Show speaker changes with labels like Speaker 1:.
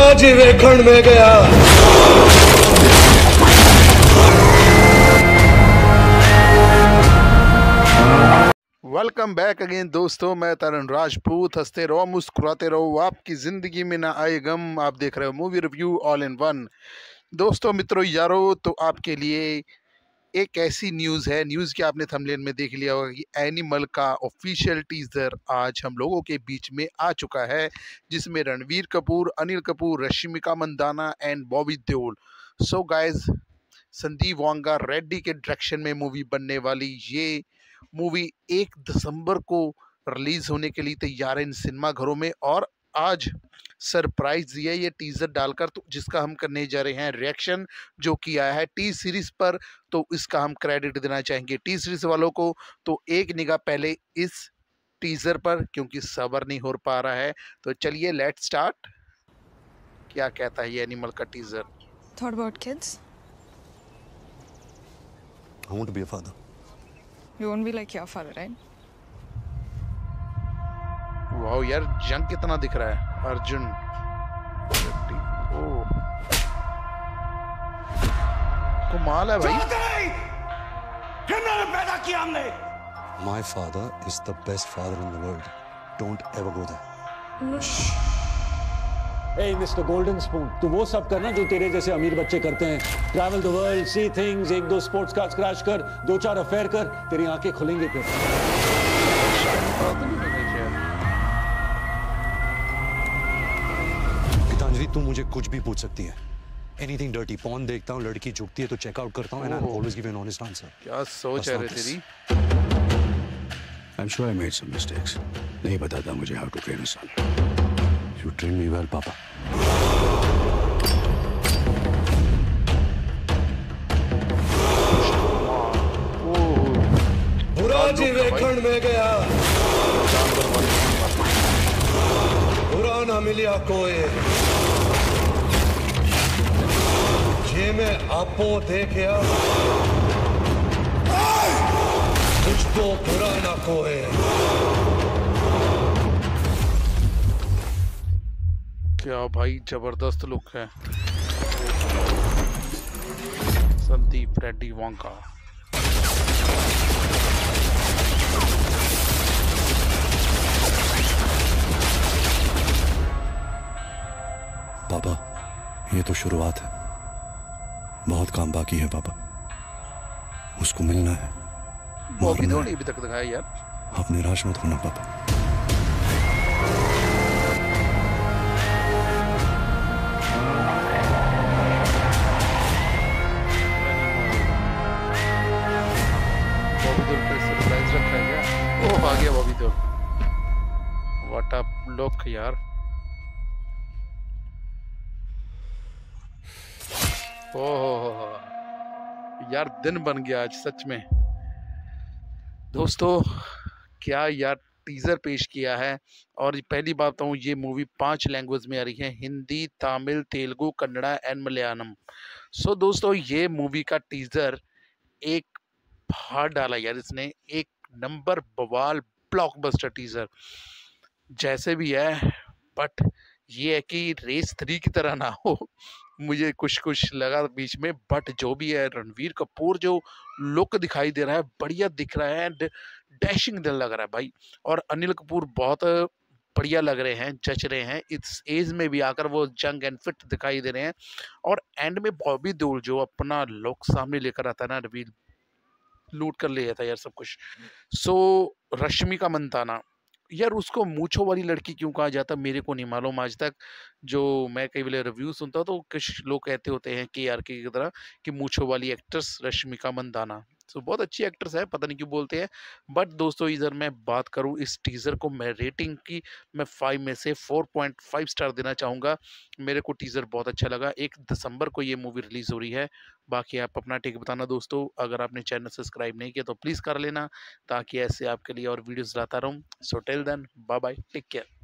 Speaker 1: बुरा जी वेखण में गया।
Speaker 2: वेलकम बैक अगेन दोस्तों, मैं तरुण राजपूत। हंसते रहो, मुस्कुराते रहो, आपकी ज़िंदगी में ना आए गम। आप देख रहे हो movie review all in one. दोस्तों, मित्रों, यारों, तो आपके लिए एक ऐसी न्यूज़ है, न्यूज़ की आपने थंबनेल में देख लिया होगा कि एनिमल का ऑफिशियल टीजर आज हम लोगों के बीच में आ चुका है, जिसमें Ranbir Kapoor, Anil Kapoor, Rashmika Mandanna and Bobby Deol. So guys, Sandeep Vanga Reddy के डायरेक्शन में मूवी बनने वाली ये मूवी 1 दिसंबर को रिलीज होने के लिए तैयार है इन सिनेमा घरों में। और आज सरप्राइज दिया ये टीजर डालकर, तो जिसका हम करने जा रहे हैं रिएक्शन, जो कि आया है टी सीरीज पर। तो इसका हम क्रेडिट देना चाहेंगे टी सीरीज वालों को। तो एक निगाह पहले इस टीजर पर, क्योंकि सब्र नहीं हो पा रहा है। तो चलिए लेट्स स्टार्ट। क्या कहता है ये एनिमल का teaser?
Speaker 3: Thought about kids?
Speaker 4: I want to be a father.
Speaker 3: You won't be like your father, right?
Speaker 2: वाह यार, जंग कितना दिख रहा है। अर्जुन, ओह कमाल है भाई।
Speaker 1: पैदा किया हमने।
Speaker 4: My father is the best father in the world. Don't ever go there.
Speaker 5: Hey, Mr. Golden Spoon, तू वो सब करना जो तेरे जैसे अमीर बच्चे करते हैं। Travel the world, see things, 1-2 sports cars crash कर, 2-4 अफेयर कर, तेरी आंखें खुलेंगी फिर।
Speaker 4: गीतांजलि, तू मुझे कुछ भी पूछ सकती है। Anything dirty, porn देखता हूँ, लड़की झुकती है तो चेकआउट करता हूँ, and I'll always give you an honest answer.
Speaker 2: क्या सोच है रे तेरी?
Speaker 6: I'm sure I made some mistakes. नहीं बताता मुझे how to train a son.
Speaker 4: You train me well, Papa.
Speaker 1: बुरा जी वेखण में गया, बुरा ना मिलिया कोई। जे मैं आपो देखया, कुछ तो बुरा ना कोई।
Speaker 2: क्या भाई, जबरदस्त लुक है। संदीप रेड्डी वांगा।
Speaker 4: पापा, ये तो शुरुआत है, बहुत काम बाकी है पापा। उसको मिलना है,
Speaker 2: बॉबी
Speaker 4: मरना
Speaker 2: देओल
Speaker 4: है।
Speaker 2: अभी तक दिखाया यार।
Speaker 4: आप निराश मत होना पापा।
Speaker 2: बॉबी देओल का सरप्राइज रखा है क्या? ओह, आ गया Bobby Deol. What a look यार। ओह यार, दिन बन गया आज सच में। दोस्तों, क्या यार टीजर पेश किया है। और पहली बात बताऊं, ये मूवी 5 लैंग्वेज में आ रही है, हिंदी, तमिल, तेलुगु, कन्नड़ा एंड मलयालम। सो दोस्तों, ये मूवी का टीजर एक फाड़ डाला यार इसने। एक नंबर बवाल ब्लॉकबस्टर टीजर जैसे भी है। बट ये है कि रेस 3 की तरह ना हो, मुझे कुछ कुछ लगा बीच में। बट जो भी है, रणवीर कपूर जो लुक दिखाई दे रहा है, बढ़िया दिख रहा है, डैशिंग दिल लग रहा है भाई। और अनिल कपूर बहुत बढ़िया लग रहे हैं, जच रहे हैं। इस एज में भी आकर वो यंग एंड फिट दिखाई दे रहे हैं। और एंड में बॉबी देओल जो अपना लुक सामने लेकर आता है ना, रिवील लूट कर ले जाता है यार सब कुछ। सो रश्मिका मंदाना यार, उसको मूंछों वाली लड़की क्यों कहा जाता मेरे को नहीं मालूम आज तक। जो मैं कई बार रिव्यू सुनता हूँ तो कुछ लोग कहते होते हैं कि यार की तरह कि मूंछों वाली एक्ट्रेस रश्मिका मंदाना। तो बहुत अच्छी एक्ट्रेस है, पता नहीं क्यों बोलते हैं। बट दोस्तों, इधर मैं बात करूँ इस टीजर को, मैं रेटिंग की मैं 5 में से 4.5 स्टार देना चाहूँगा। मेरे को टीजर बहुत अच्छा लगा। 1 दिसंबर को ये मूवी रिलीज हो रही है। बाकी आप अपना टेक बताना दोस्तों। अगर आपने चैनल सब्सक्राइब नहीं किया तो प्लीज़ कर लेना, ताकि ऐसे आपके लिए और वीडियोस लाता रहूँ। So till then, bye bye, take care.